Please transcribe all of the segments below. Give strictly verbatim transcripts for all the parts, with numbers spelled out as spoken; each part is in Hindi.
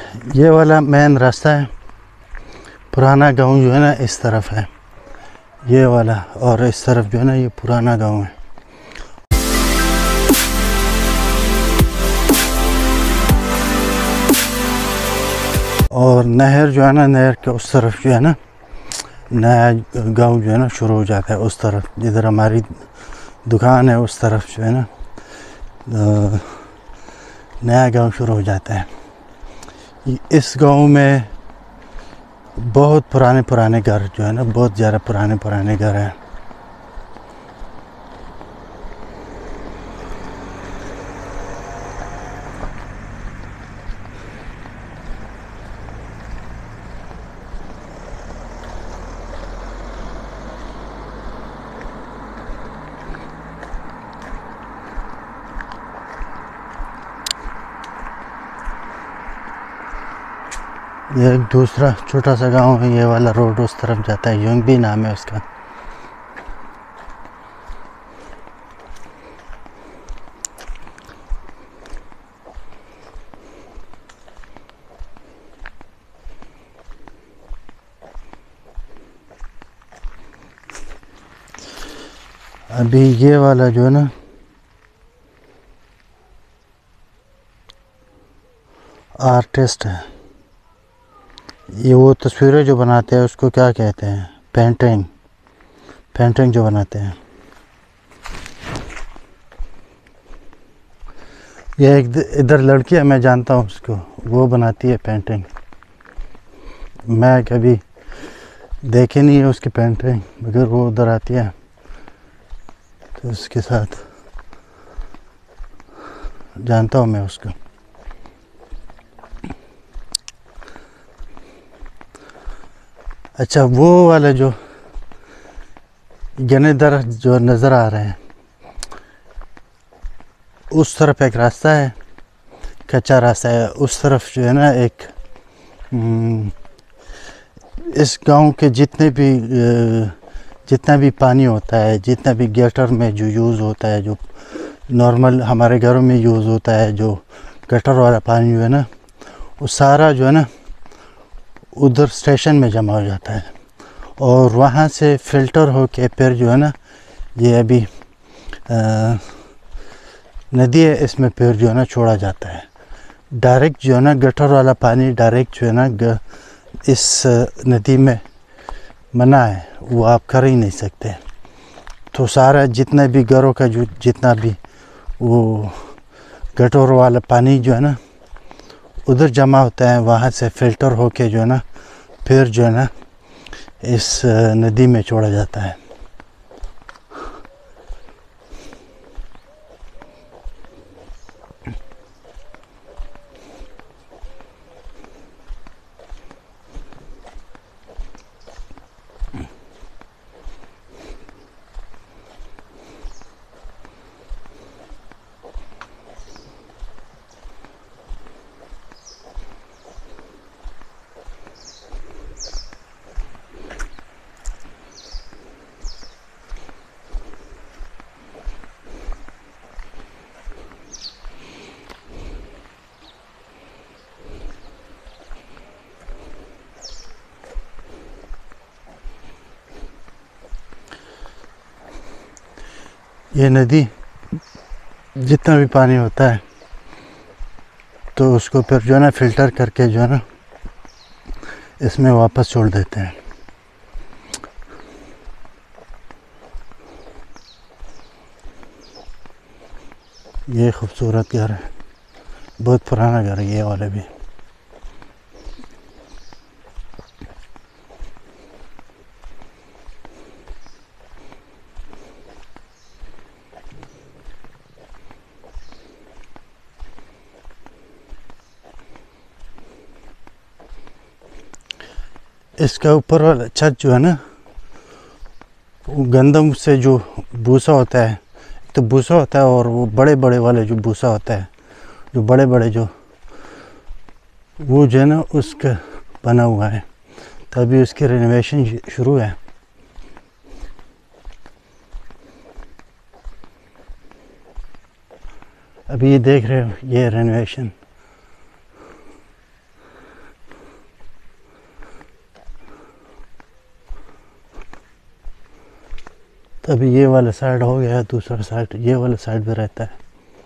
ये वाला मेन रास्ता है, पुराना गांव जो है ना इस तरफ है ये वाला, और इस तरफ जो है ना ये पुराना गांव है। और नहर जो है ना, नहर के उस तरफ जो है ना नया गांव जो है ना शुरू हो जाता है, उस तरफ जिधर हमारी दुकान है उस तरफ जो है ना नया गांव शुरू हो जाता है। इस गांव में बहुत पुराने पुराने घर जो है ना, बहुत ज़्यादा पुराने पुराने घर हैं। ये एक दूसरा छोटा सा गांव है, ये वाला रोड उस तरफ जाता है, योंगबी नाम है उसका। अभी ये वाला जो है ना आर्टिस्ट है, ये वो तस्वीरें जो बनाते हैं उसको क्या कहते हैं, पेंटिंग पेंटिंग जो बनाते हैं। ये एक इधर लड़की है, मैं जानता हूँ उसको, वो बनाती है पेंटिंग। मैं कभी देखे नहीं है उसकी पेंटिंग, मगर वो उधर आती है तो उसके साथ जानता हूँ मैं उसको। अच्छा, वो वाला जो घने दरख्त जो नज़र आ रहे हैं उस तरफ एक रास्ता है, कच्चा रास्ता है, उस तरफ जो है ना एक इस गांव के जितने भी जितना भी पानी होता है, जितना भी गटर में जो यूज़ होता है, जो नॉर्मल हमारे घरों में यूज़ होता है, जो गटर वाला पानी जो है ना वो सारा जो है ना उधर स्टेशन में जमा हो जाता है और वहाँ से फ़िल्टर होके फिर जो है ना ये अभी आ, नदी है, इसमें फिर जो है ना छोड़ा जाता है। डायरेक्ट जो है ना गटर वाला पानी डायरेक्ट जो है ना इस नदी में मना है, वो आप कर ही नहीं सकते। तो सारा जितना भी घरों का जो जितना भी वो गटर वाला पानी जो है ना उधर जमा होता है, वहाँ से फ़िल्टर होके जो है ना फिर जो है ना इस नदी में छोड़ा जाता है। ये नदी जितना भी पानी होता है तो उसको फिर जो है ना फ़िल्टर करके जो है ना इसमें वापस छोड़ देते हैं। ये खूबसूरत घर है, बहुत पुराना घर है ये वाला भी। इसका ऊपर वाला छत जो है ना वो गंदम से जो भूसा होता है, तो भूसा होता है और वो बड़े बड़े वाले जो भूसा होता है, जो बड़े बड़े जो वो जो है ना उसका बना हुआ है, तभी उसकी रेनोवेशन शुरू है। अभी ये देख रहे हो ये रेनोवेशन अभी ये वाला साइड हो गया, दूसरा साइड ये वाला साइड भी रहता है।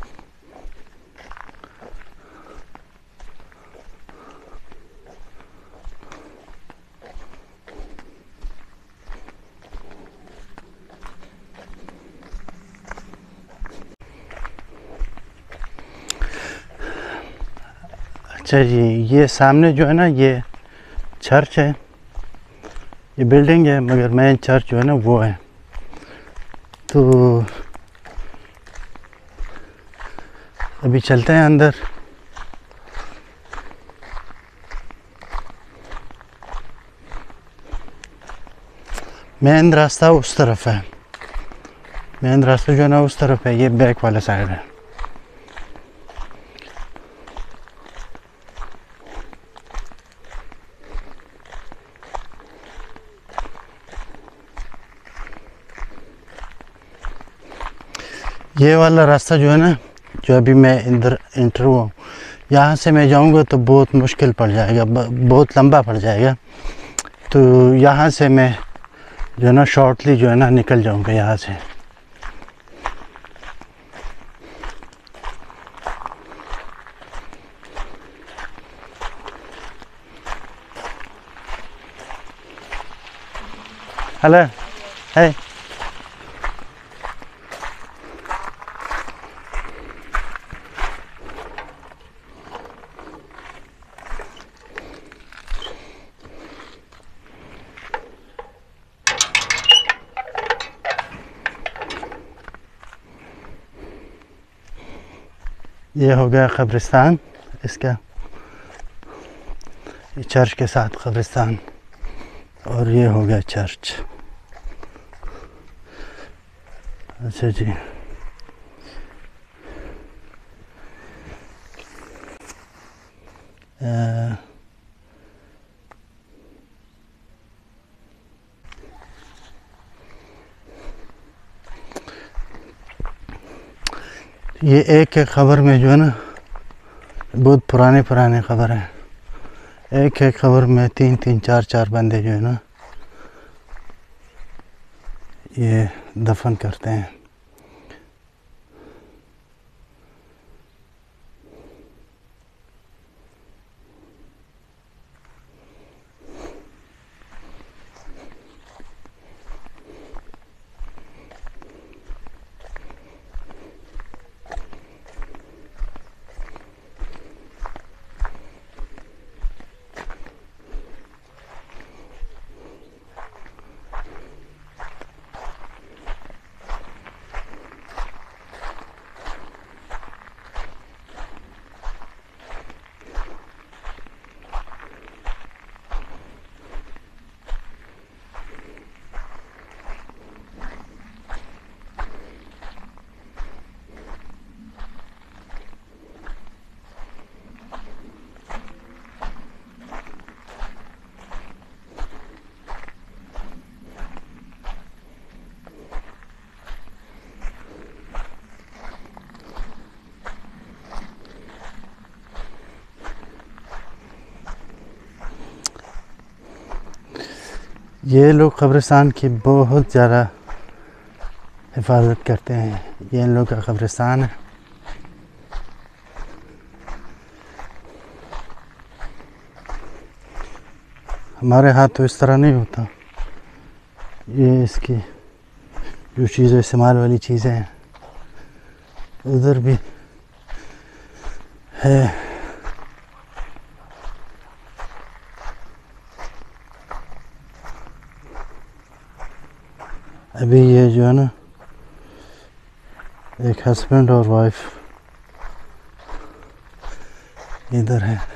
अच्छा जी, ये सामने जो है ना, ये चर्च है, ये बिल्डिंग है, मगर मेन चर्च जो है ना वो है। तो अभी चलते हैं अंदर। मेन रास्ता उस तरफ है, मेन रास्ता जो है ना उस तरफ है, ये बैक वाला साइड है। ये वाला रास्ता जो है ना, जो अभी मैं इधर इंटर हुआ हूँ, यहाँ से मैं जाऊँगा तो बहुत मुश्किल पड़ जाएगा, बहुत लंबा पड़ जाएगा। तो यहाँ से मैं जो है ना शॉर्टली जो है ना निकल जाऊँगा यहाँ से। हेलो, है ये हो गया कब्रिस्तान इसका, ये चर्च के साथ कब्रिस्तान, और ये हो गया चर्च। अच्छा जी, आ, ये एक एक ख़बर में जो है ना बहुत पुराने पुराने ख़बर हैं। एक एक ख़बर में तीन तीन चार चार बंदे जो है ना ये दफन करते हैं। ये लोग कब्रिस्तान की बहुत ज़्यादा हिफाजत करते हैं। ये इन लोग का कब्रिस्तान है। हमारे हाथ तो इस तरह नहीं होता। ये इसकी जो चीज़ें इस्तेमाल वाली चीज़ें हैं, उधर भी है। अभी ये जो है ना एक हस्बैंड और वाइफ इधर है।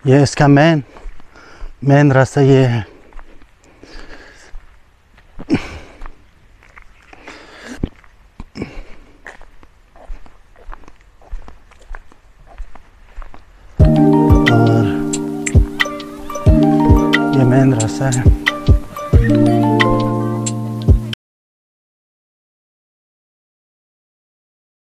ये इसका मेन मेन रास्ता ये है। और ये मेन रास्ता है।